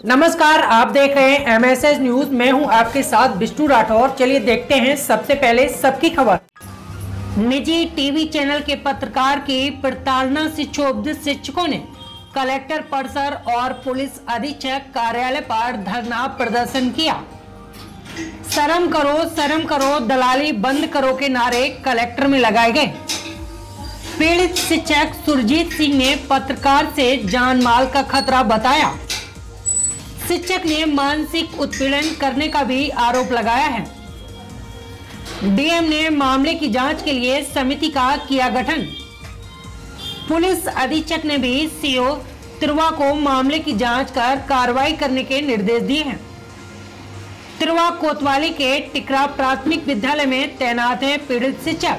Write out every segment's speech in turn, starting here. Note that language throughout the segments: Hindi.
नमस्कार, आप देख रहे हैं MSS न्यूज। मैं हूं आपके साथ विष्णु राठौर। चलिए देखते हैं सबसे पहले सबकी खबर। निजी टीवी चैनल के पत्रकार की प्रताड़ना से क्षुब्ध शिक्षकों ने कलेक्टर परिसर और पुलिस अधीक्षक कार्यालय पर धरना प्रदर्शन किया। शर्म करो, दलाली बंद करो के नारे कलेक्टर में लगाए गए। पीड़ित शिक्षक सुरजीत सिंह ने पत्रकार से जान माल का खतरा बताया। शिक्षक ने मानसिक उत्पीड़न करने का भी आरोप लगाया है। डीएम ने मामले की जांच के लिए समिति का किया गठन। पुलिस अधीक्षक ने भी सीओ तिरवा को मामले की जांच कर कार्रवाई करने के निर्देश दिए हैं। तिरवा कोतवाली के टिकरा प्राथमिक विद्यालय में तैनात है पीड़ित शिक्षक।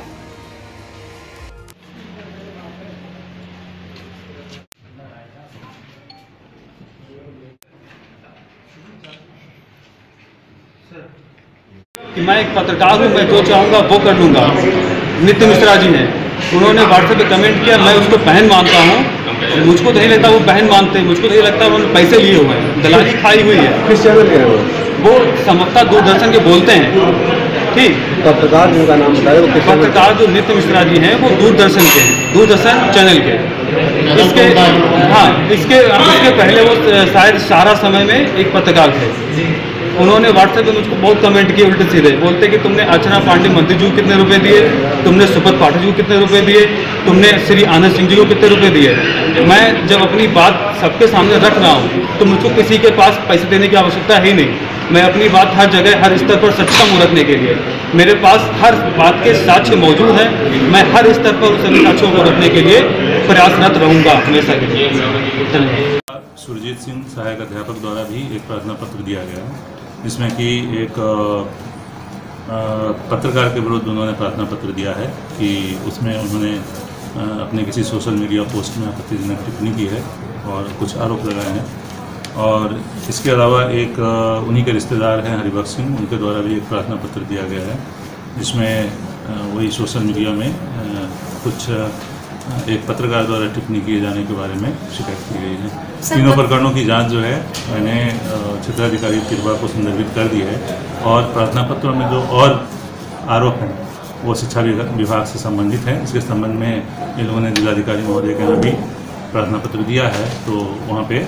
कि मैं एक पत्रकार हूँ, मैं जो चाहूँगा वो कर लूँगा। नित्य मिश्रा जी हैं, उन्होंने व्हाट्सएप पे कमेंट किया, मैं उसको बहन मानता हूँ। मुझको तो नहीं लगता वो बहन मानते, मुझको तो नहीं लगता उन्होंने पैसे लिए हुए हैं, दलाली खाई हुई है। किस चैनल के हैं वो समता दूरदर्शन के बोलते हैं। ठीक, पत्रकार जिनका नाम बताया वो किस पत्रकार जो नित्य मिश्रा जी हैं वो दूरदर्शन के हैं, दूरदर्शन चैनल के। इसके पहले वो शायद सारा समय में एक पत्रकार थे। उन्होंने व्हाट्सएप पे मुझको बहुत कमेंट किए उल्टे सीधे, बोलते कि तुमने अर्चना पांडे मंत्री जी को कितने रुपए दिए, तुमने सुपत पाठक जी को कितने रुपए दिए, तुमने श्री आनंद सिंह जी को कितने रुपए दिए। मैं जब अपनी बात सबके सामने रख रहा हूँ तो मुझको किसी के पास पैसे देने की आवश्यकता है ही नहीं। मैं अपनी बात हर जगह हर स्तर पर सक्षम रखने के लिए मेरे पास हर बात के साक्ष्य मौजूद हैं। मैं हर स्तर पर उन सभी साक्ष्यों को रखने के लिए प्रयासरत रहूँगा हमेशा के लिए। सुरजीत सिंह सहायक अध्यापक द्वारा भी एक प्रार्थना पत्र दिया गया है, जिसमें कि एक पत्रकार के विरुद्ध उन्होंने प्रार्थना पत्र दिया है कि उसमें उन्होंने अपने किसी सोशल मीडिया पोस्ट में आपत्तिजनक टिप्पणी की है और कुछ आरोप लगाए हैं। और इसके अलावा एक उन्हीं के रिश्तेदार हैं हरिभक्त सिंह, उनके द्वारा भी एक प्रार्थना पत्र दिया गया है, जिसमें वही सोशल मीडिया में कुछ एक पत्रकार द्वारा टिप्पणी किए जाने के बारे में शिकायत की गई है। तीनों प्रकरणों की जांच जो है मैंने क्षेत्राधिकारी तिरवा को संदर्भित कर दी है और प्रार्थना पत्रों में जो और आरोप हैं वो शिक्षा विभाग से संबंधित है। इसके संबंध में इन लोगों ने जिलाधिकारी महोदय के यहाँ भी प्रार्थना पत्र दिया है, तो वहाँ पे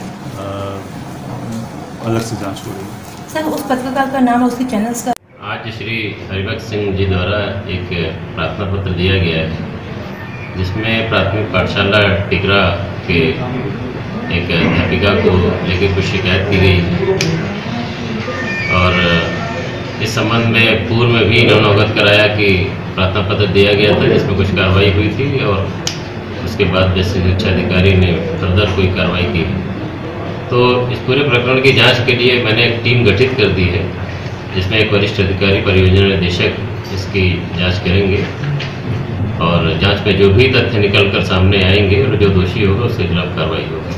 अलग से जाँच हो रही है। सर, उस पत्रकार का नाम उसके चैनल्स का आज श्री हरिभक्त सिंह जी द्वारा एक प्रार्थना पत्र दिया गया है, जिसमें प्राथमिक पाठशाला टिकरा के एक अध्यापिका को लेकर कुछ शिकायत की गई और इस संबंध में पूर्व में भी इन्होंने अवगत कराया कि प्रार्थना पत्र दिया गया था जिसमें कुछ कार्रवाई हुई थी और उसके बाद जैसे शिक्षा अधिकारी ने फर्दर कोई कार्रवाई की। तो इस पूरे प्रकरण की जांच के लिए मैंने एक टीम गठित कर दी है, जिसमें एक वरिष्ठ अधिकारी परियोजना निदेशक इसकी जाँच करेंगे और जांच में जो भी तथ्य निकल कर सामने आएंगे और जो दोषी होगा उसके खिलाफ कार्रवाई होगी।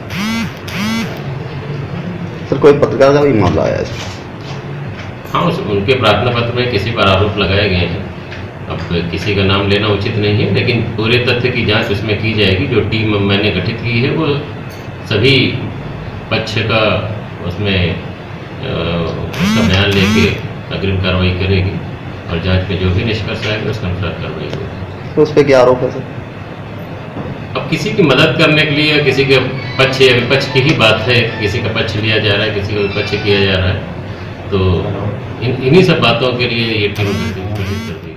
सर, कोई पत्रकार का भी मामला आया है? हाँ, उनके प्रार्थना पत्र में किसी पर आरोप लगाए गए हैं। अब किसी का नाम लेना उचित नहीं है, लेकिन पूरे तथ्य की जांच उसमें की जाएगी। जो टीम मैंने गठित की है वो सभी पक्ष का उसमें उसका बयान लेके अग्रिम कार्रवाई करेगी और जांच में जो भी निष्कर्ष आएगा उसके अनुसार कार्रवाई होगी। तो उस पर क्या आरोप है सर? अब किसी की मदद करने के लिए किसी के पक्ष या विपक्ष की ही बात है, किसी का पक्ष लिया जा रहा है, किसी का विपक्ष किया जा रहा है, तो इन्हीं सब बातों के लिए ये टीम गठित कर दी।